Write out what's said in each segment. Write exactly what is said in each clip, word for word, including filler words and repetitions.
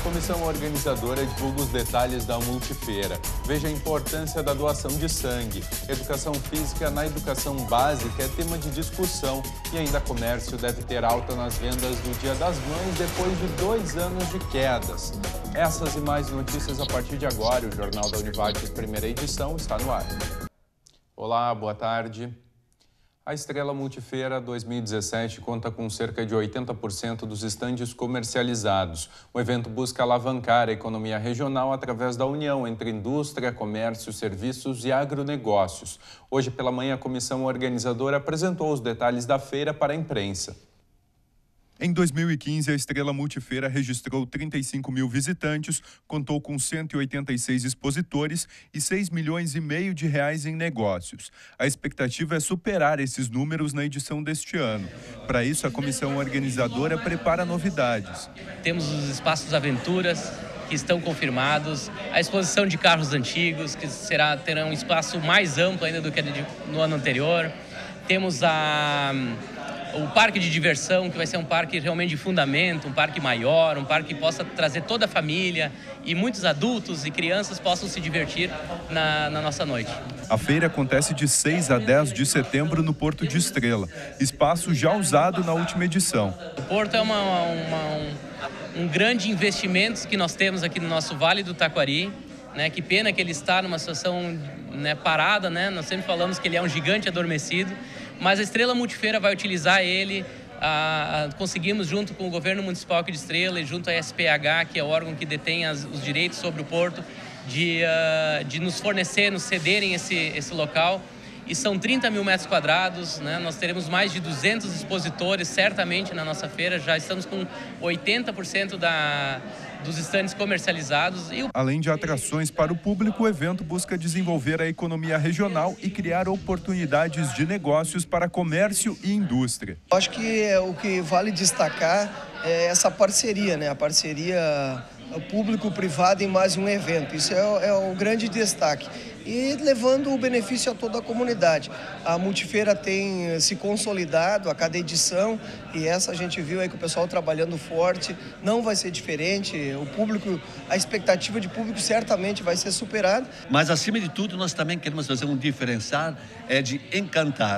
Comissão organizadora divulga os detalhes da multifeira. Veja a importância da doação de sangue. Educação física na educação básica é tema de discussão. E ainda comércio deve ter alta nas vendas do Dia das Mães depois de dois anos de quedas. Essas e mais notícias a partir de agora. O Jornal da Univates, primeira edição, está no ar. Olá, boa tarde. A Estrela Multifeira dois mil e dezessete conta com cerca de oitenta por cento dos estandes comercializados. O evento busca alavancar a economia regional através da união entre indústria, comércio, serviços e agronegócios. Hoje pela manhã, a comissão organizadora apresentou os detalhes da feira para a imprensa. Em dois mil e quinze, a Estrela Multifeira registrou trinta e cinco mil visitantes, contou com cento e oitenta e seis expositores e seis milhões e meio de reais em negócios. A expectativa é superar esses números na edição deste ano. Para isso, a comissão organizadora prepara novidades. Temos os espaços aventuras que estão confirmados, a exposição de carros antigos, que será, terá um espaço mais amplo ainda do que no ano anterior. Temos a... o parque de diversão, que vai ser um parque realmente de fundamento, um parque maior, um parque que possa trazer toda a família e muitos adultos e crianças possam se divertir na, na nossa noite. A feira acontece de seis a dez de setembro no Porto de Estrela, espaço já usado na última edição. O Porto é uma, uma, um, um grande investimento que nós temos aqui no nosso Vale do Taquari, né? Que pena que ele está numa situação, né, parada, né? Nós sempre falamos que ele é um gigante adormecido, mas a Estrela Multifeira vai utilizar ele. A, a, conseguimos, junto com o governo municipal aqui de Estrela e junto à S P H, que é o órgão que detém as, os direitos sobre o porto, de, uh, de nos fornecer, nos cederem esse, esse local. E são trinta mil metros quadrados, né? Nós teremos mais de duzentos expositores, certamente, na nossa feira. Já estamos com oitenta por cento da... dos estandes comercializados. E o... Além de atrações para o público, o evento busca desenvolver a economia regional e criar oportunidades de negócios para comércio e indústria. Acho que é, o que vale destacar é essa parceria, né? A parceria público-privada em mais um evento. Isso é, é o grande destaque. E levando o benefício a toda a comunidade. A Multifeira tem se consolidado a cada edição e essa a gente viu aí que o pessoal trabalhando forte, não vai ser diferente, o público, a expectativa de público certamente vai ser superada. Mas acima de tudo nós também queremos fazer um diferencial, é de encantar,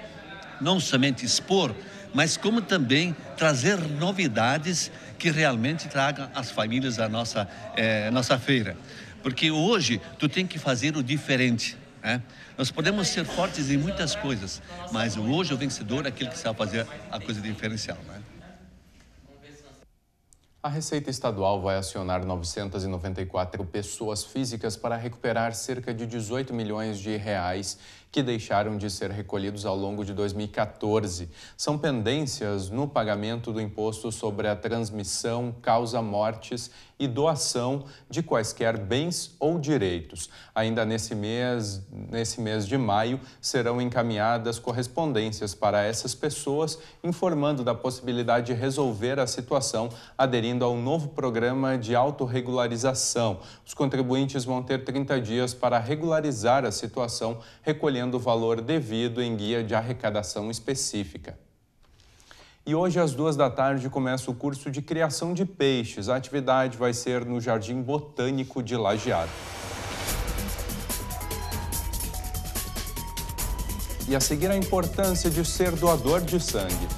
não somente expor, mas como também trazer novidades que realmente tragam as famílias à nossa, é, nossa feira. Porque hoje tu tem que fazer o diferente, né? Nós podemos ser fortes em muitas coisas, mas hoje o vencedor é aquele que sabe fazer a coisa diferencial, né? A Receita Estadual vai acionar novecentas e noventa e quatro pessoas físicas para recuperar cerca de dezoito milhões de reais que deixaram de ser recolhidos ao longo de dois mil e quatorze. São pendências no pagamento do imposto sobre a transmissão, causa-mortes e doação de quaisquer bens ou direitos. Ainda nesse mês, nesse mês de maio, serão encaminhadas correspondências para essas pessoas, informando da possibilidade de resolver a situação, aderindo ao novo programa de autorregularização. Os contribuintes vão ter trinta dias para regularizar a situação, recolhendo o valor devido em guia de arrecadação específica. E hoje, às duas da tarde, começa o curso de criação de peixes. A atividade vai ser no Jardim Botânico de Lajeado. E a seguir, a importância de ser doador de sangue.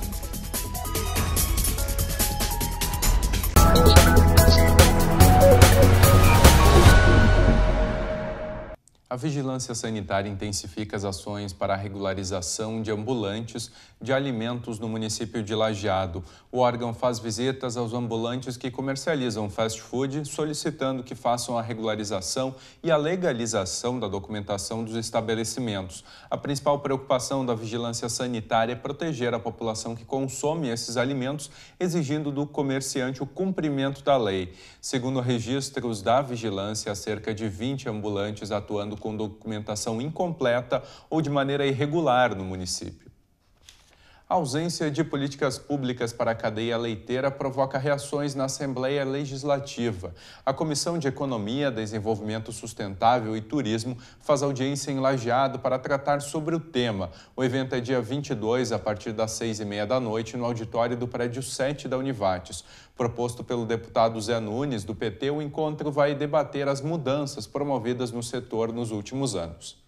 A Vigilância Sanitária intensifica as ações para a regularização de ambulantes de alimentos no município de Lajeado. O órgão faz visitas aos ambulantes que comercializam fast food, solicitando que façam a regularização e a legalização da documentação dos estabelecimentos. A principal preocupação da Vigilância Sanitária é proteger a população que consome esses alimentos, exigindo do comerciante o cumprimento da lei. Segundo registros da Vigilância, há cerca de vinte ambulantes atuando com documentação incompleta ou de maneira irregular no município. A ausência de políticas públicas para a cadeia leiteira provoca reações na Assembleia Legislativa. A Comissão de Economia, Desenvolvimento Sustentável e Turismo faz audiência em Lajeado para tratar sobre o tema. O evento é dia vinte e dois, a partir das seis e meia da noite, no auditório do prédio sete da Univates. Proposto pelo deputado Zé Nunes, do P T, o encontro vai debater as mudanças promovidas no setor nos últimos anos.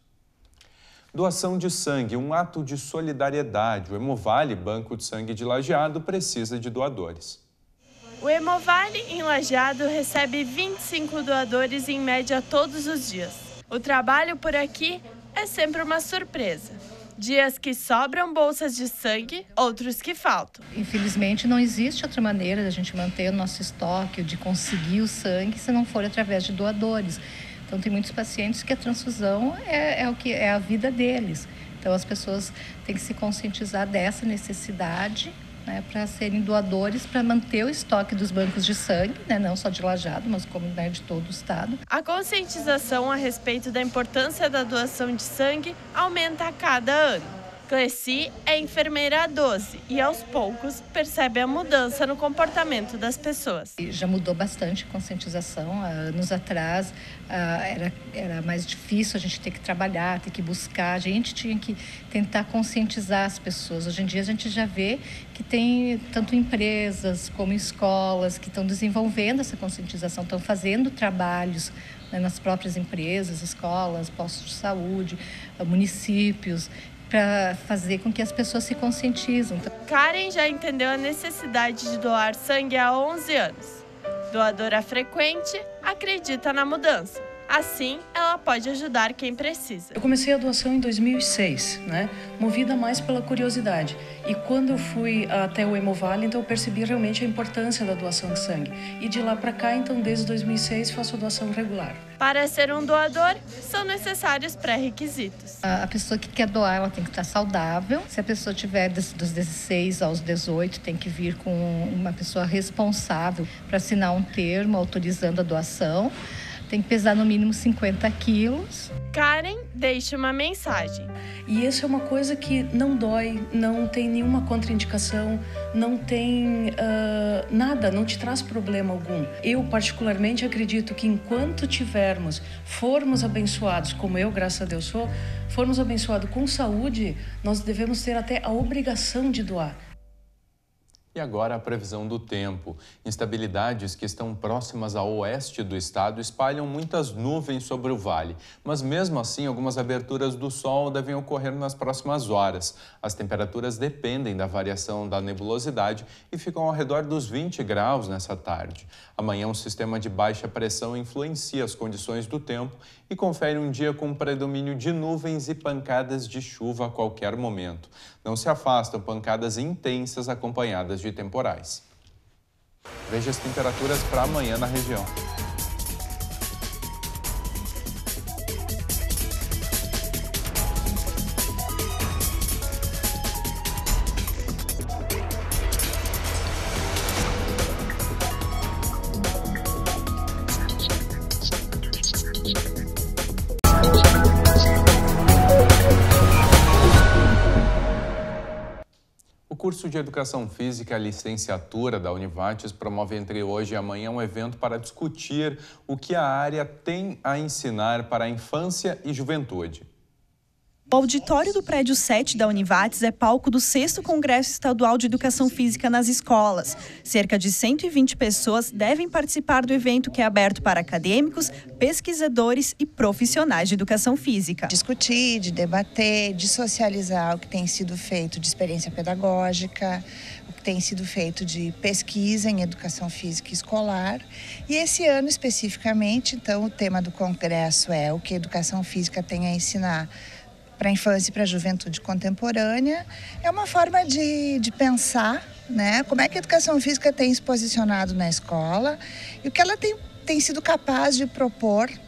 Doação de sangue, um ato de solidariedade. O Hemovale, Banco de Sangue de Lajeado, precisa de doadores. O Hemovale, em Lajeado, recebe vinte e cinco doadores em média todos os dias. O trabalho por aqui é sempre uma surpresa. Dias que sobram bolsas de sangue, outros que faltam. Infelizmente, não existe outra maneira de a gente manter o nosso estoque, de conseguir o sangue, se não for através de doadores. Então, tem muitos pacientes que a transfusão é, é, o que, é a vida deles. Então, as pessoas têm que se conscientizar dessa necessidade, né, para serem doadores, para manter o estoque dos bancos de sangue, né, não só de Lajeado, mas como, né, de todo o estado. A conscientização a respeito da importância da doação de sangue aumenta a cada ano. Cleci é enfermeira há doze e, aos poucos, percebe a mudança no comportamento das pessoas. Já mudou bastante a conscientização. Há anos atrás era, era mais difícil a gente ter que trabalhar, ter que buscar. A gente tinha que tentar conscientizar as pessoas. Hoje em dia a gente já vê que tem tanto empresas como escolas que estão desenvolvendo essa conscientização, estão fazendo trabalhos, né, nas próprias empresas, escolas, postos de saúde, municípios, para fazer com que as pessoas se conscientizem. Karen já entendeu a necessidade de doar sangue há onze anos. Doadora frequente, acredita na mudança. Assim, ela pode ajudar quem precisa. Eu comecei a doação em dois mil e seis, né? Movida mais pela curiosidade. E quando eu fui até o Hemovale, então eu percebi realmente a importância da doação de sangue. E de lá para cá, então, desde dois mil e seis, faço a doação regular. Para ser um doador, são necessários pré-requisitos. A pessoa que quer doar, ela tem que estar saudável. Se a pessoa tiver dos dezesseis aos dezoito, tem que vir com uma pessoa responsável para assinar um termo autorizando a doação. Tem que pesar no mínimo cinquenta quilos. Karen deixa uma mensagem. E isso é uma coisa que não dói, não tem nenhuma contraindicação, não tem uh, nada, não te traz problema algum. Eu, particularmente, acredito que enquanto tivermos, formos abençoados, como eu, graças a Deus, sou, formos abençoados com saúde, nós devemos ter até a obrigação de doar. E agora a previsão do tempo. Instabilidades que estão próximas ao oeste do estado espalham muitas nuvens sobre o vale. Mas mesmo assim, algumas aberturas do sol devem ocorrer nas próximas horas. As temperaturas dependem da variação da nebulosidade e ficam ao redor dos vinte graus nessa tarde. Amanhã, um sistema de baixa pressão influencia as condições do tempo e confere um dia com predomínio de nuvens e pancadas de chuva a qualquer momento. Não se afastam pancadas intensas acompanhadas de temporais. Veja as temperaturas para amanhã na região. O curso de Educação Física, a licenciatura da Univates, promove entre hoje e amanhã um evento para discutir o que a área tem a ensinar para a infância e juventude. O auditório do prédio sete da Univates é palco do sexto Congresso Estadual de Educação Física nas escolas. Cerca de cento e vinte pessoas devem participar do evento, que é aberto para acadêmicos, pesquisadores e profissionais de educação física. Discutir, de debater, de socializar o que tem sido feito de experiência pedagógica, o que tem sido feito de pesquisa em educação física escolar. E esse ano especificamente, então, o tema do congresso é o que a educação física tem a ensinar para a infância e para a juventude contemporânea. É uma forma de, de pensar, né, como é que a educação física tem se posicionado na escola e o que ela tem, tem sido capaz de propor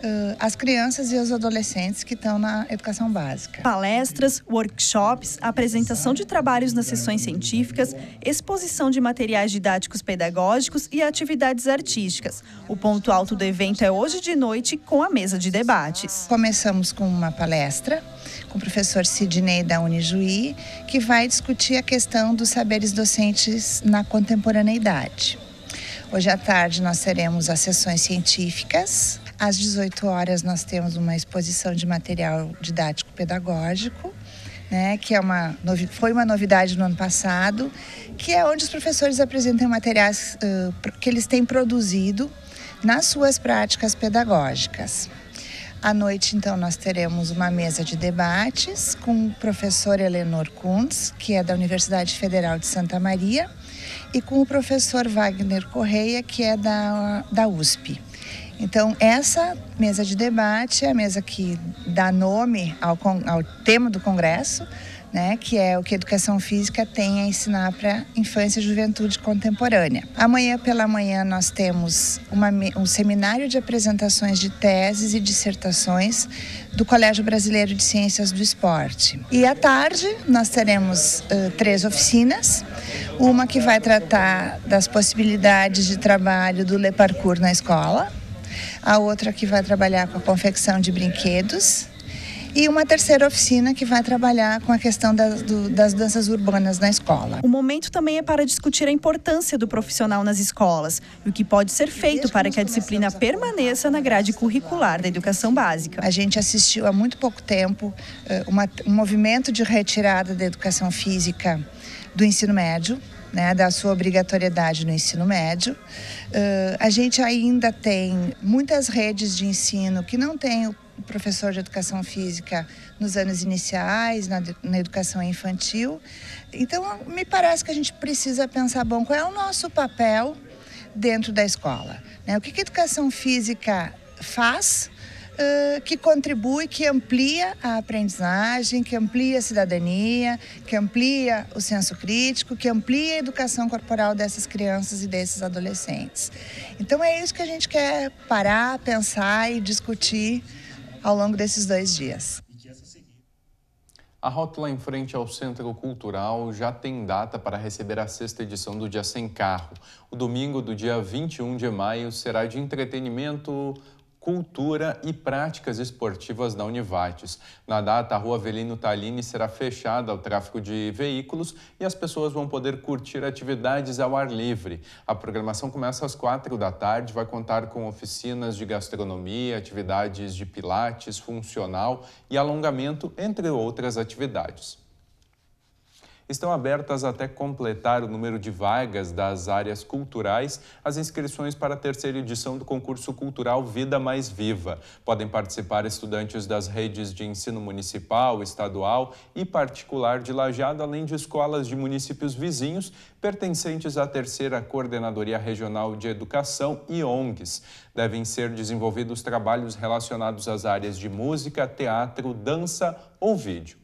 uh, as crianças e os adolescentes que estão na educação básica. Palestras, workshops, apresentação de trabalhos nas sessões científicas, exposição de materiais didáticos pedagógicos e atividades artísticas. O ponto alto do evento é hoje de noite com a mesa de debates. Começamos com uma palestra com o professor Sidney da Unijuí, que vai discutir a questão dos saberes docentes na contemporaneidade. Hoje à tarde nós teremos as sessões científicas. Às dezoito horas nós temos uma exposição de material didático pedagógico, né, que é uma, foi uma novidade no ano passado, que é onde os professores apresentam materiais uh, que eles têm produzido nas suas práticas pedagógicas. À noite, então, nós teremos uma mesa de debates com o professor Helenor Kuntz, que é da Universidade Federal de Santa Maria, e com o professor Wagner Correia, que é da, da U S P. Então, essa mesa de debate é a mesa que dá nome ao, ao tema do Congresso, né, que é o que a educação física tem a ensinar para a infância e juventude contemporânea. Amanhã pela manhã nós temos uma, um seminário de apresentações de teses e dissertações do Colégio Brasileiro de Ciências do Esporte. E à tarde nós teremos uh, três oficinas, uma que vai tratar das possibilidades de trabalho do Le Parcours na escola, a outra que vai trabalhar com a confecção de brinquedos, e uma terceira oficina que vai trabalhar com a questão das, do, das danças urbanas na escola. O momento também é para discutir a importância do profissional nas escolas e o que pode ser feito para que a disciplina permaneça na grade curricular da educação básica. A gente assistiu há muito pouco tempo uma, um movimento de retirada da educação física do ensino médio, né, da sua obrigatoriedade no ensino médio. Uh, a gente ainda tem muitas redes de ensino que não têm o professor de educação física nos anos iniciais, na, na educação infantil. Então, me parece que a gente precisa pensar, bom, qual é o nosso papel dentro da escola, né? O que, que a educação física faz uh, que contribui, que amplia a aprendizagem, que amplia a cidadania, que amplia o senso crítico, que amplia a educação corporal dessas crianças e desses adolescentes. Então, é isso que a gente quer parar, pensar e discutir ao longo desses dois dias. A rótula em frente ao Centro Cultural já tem data para receber a sexta edição do Dia Sem Carro. O domingo do dia vinte e um de maio será de entretenimento, cultura e práticas esportivas da Univates. Na data, a Rua Avelino Tallini será fechada ao tráfego de veículos e as pessoas vão poder curtir atividades ao ar livre. A programação começa às quatro da tarde, vai contar com oficinas de gastronomia, atividades de pilates, funcional e alongamento, entre outras atividades. Estão abertas até completar o número de vagas das áreas culturais as inscrições para a terceira edição do concurso cultural Vida Mais Viva. Podem participar estudantes das redes de ensino municipal, estadual e particular de Lajeado, além de escolas de municípios vizinhos pertencentes à terceira Coordenadoria Regional de Educação e O N Gs. Devem ser desenvolvidos trabalhos relacionados às áreas de música, teatro, dança ou vídeo.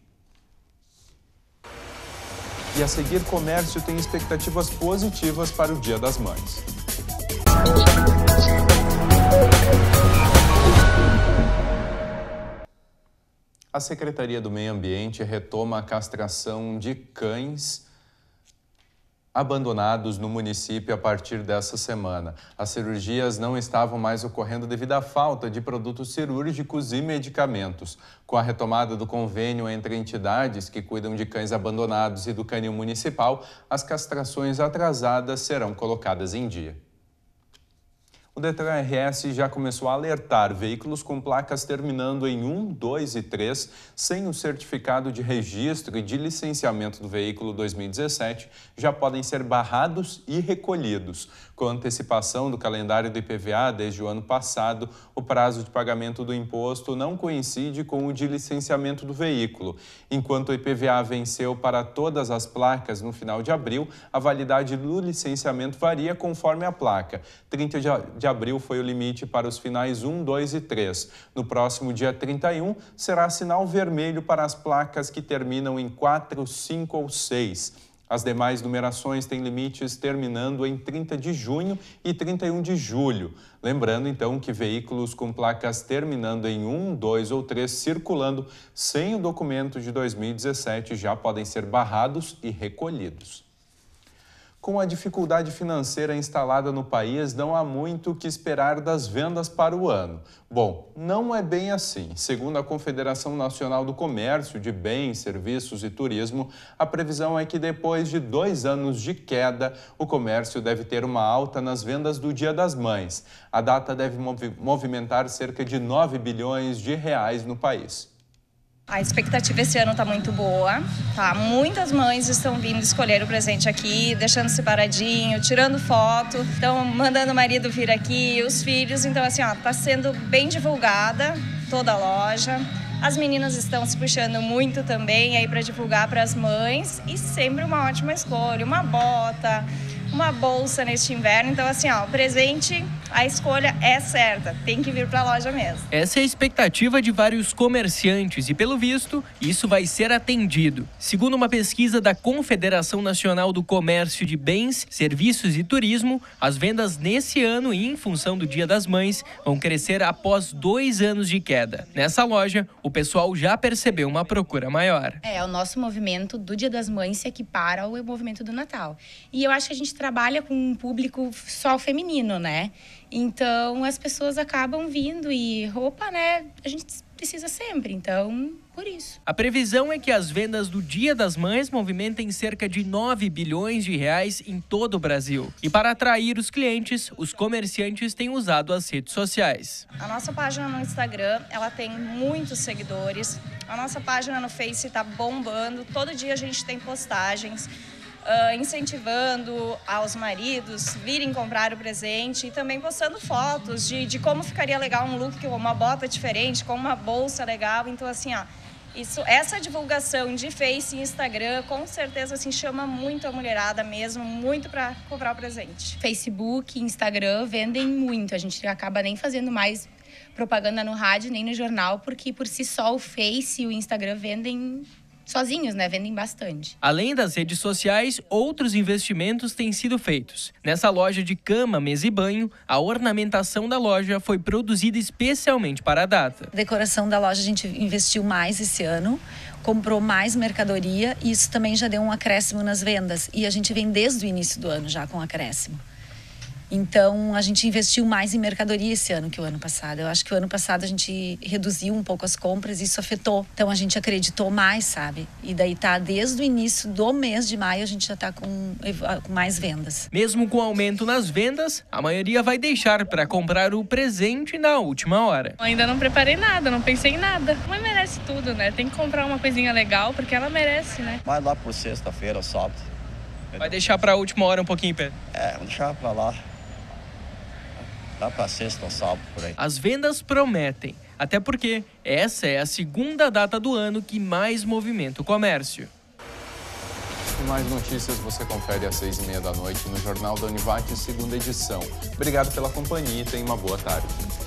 E a seguir, comércio tem expectativas positivas para o Dia das Mães. A Secretaria do Meio Ambiente retoma a castração de cães abandonados no município a partir dessa semana. As cirurgias não estavam mais ocorrendo devido à falta de produtos cirúrgicos e medicamentos. Com a retomada do convênio entre entidades que cuidam de cães abandonados e do canil municipal, as castrações atrasadas serão colocadas em dia. O Detran R S já começou a alertar veículos com placas terminando em um, dois e três, sem o certificado de registro e de licenciamento do veículo dois mil e dezessete, já podem ser barrados e recolhidos. Com a antecipação do calendário do I P V A desde o ano passado, o prazo de pagamento do imposto não coincide com o de licenciamento do veículo. Enquanto o I P V A venceu para todas as placas no final de abril, a validade do licenciamento varia conforme a placa. trinta de abril foi o limite para os finais um, dois e três. No próximo dia trinta e um, será sinal vermelho para as placas que terminam em quatro, cinco ou seis. As demais numerações têm limites terminando em trinta de junho e trinta e um de julho. Lembrando, então, que veículos com placas terminando em um, dois ou três circulando sem o documento de dois mil e dezessete já podem ser barrados e recolhidos. Com a dificuldade financeira instalada no país, não há muito o que esperar das vendas para o ano. Bom, não é bem assim. Segundo a Confederação Nacional do Comércio de Bens, Serviços e Turismo, a previsão é que depois de dois anos de queda, o comércio deve ter uma alta nas vendas do Dia das Mães. A data deve movimentar cerca de nove bilhões de reais no país. A expectativa esse ano está muito boa, tá? Muitas mães estão vindo escolher o presente aqui, deixando separadinho, tirando foto, estão mandando o marido vir aqui, os filhos. Então, assim, ó, tá sendo bem divulgada toda a loja. As meninas estão se puxando muito também aí para divulgar para as mães e sempre uma ótima escolha, uma bota, uma bolsa neste inverno. Então, assim, ó, o presente, a escolha é certa, tem que vir para a loja mesmo. Essa é a expectativa de vários comerciantes e, pelo visto, isso vai ser atendido. Segundo uma pesquisa da Confederação Nacional do Comércio de Bens, Serviços e Turismo, as vendas nesse ano e em função do Dia das Mães vão crescer após dois anos de queda. Nessa loja, o pessoal já percebeu uma procura maior. É, o nosso movimento do Dia das Mães se equipara ao movimento do Natal. E eu acho que a gente trabalha com um público só feminino, né? Então, as pessoas acabam vindo e roupa, né, a gente precisa sempre, então, por isso. A previsão é que as vendas do Dia das Mães movimentem cerca de nove bilhões de reais em todo o Brasil. E para atrair os clientes, os comerciantes têm usado as redes sociais. A nossa página no Instagram, ela tem muitos seguidores. A nossa página no Face está bombando. Todo dia a gente tem postagens. Uh, incentivando aos maridos virem comprar o presente e também postando fotos de, de como ficaria legal um look, uma bota diferente, com uma bolsa legal. Então, assim, ó, isso, essa divulgação de Face e Instagram, com certeza, assim, chama muito a mulherada mesmo, muito para comprar o presente. Facebook e Instagram vendem muito, a gente acaba nem fazendo mais propaganda no rádio nem no jornal, porque por si só o Face e o Instagram vendem sozinhos, né? Vendem bastante. Além das redes sociais, outros investimentos têm sido feitos. Nessa loja de cama, mesa e banho, a ornamentação da loja foi produzida especialmente para a data. A decoração da loja a gente investiu mais esse ano, comprou mais mercadoria e isso também já deu um acréscimo nas vendas. E a gente vem desde o início do ano já com acréscimo. Então, a gente investiu mais em mercadoria esse ano que o ano passado. Eu acho que o ano passado a gente reduziu um pouco as compras e isso afetou. Então, a gente acreditou mais, sabe? E daí tá, desde o início do mês de maio, a gente já tá com, com mais vendas. Mesmo com aumento nas vendas, a maioria vai deixar para comprar o presente na última hora. Ainda não preparei nada, não pensei em nada. Mãe merece tudo, né? Tem que comprar uma coisinha legal, porque ela merece, né? Vai lá por sexta-feira ou sábado. Vai deixar para a última hora um pouquinho, Pedro? É, vamos deixar para lá. Dá para sexta ou sábado, por aí. As vendas prometem, até porque essa é a segunda data do ano que mais movimenta o comércio. E mais notícias você confere às seis e meia da noite no Jornal da Univate, segunda edição. Obrigado pela companhia e tenha uma boa tarde.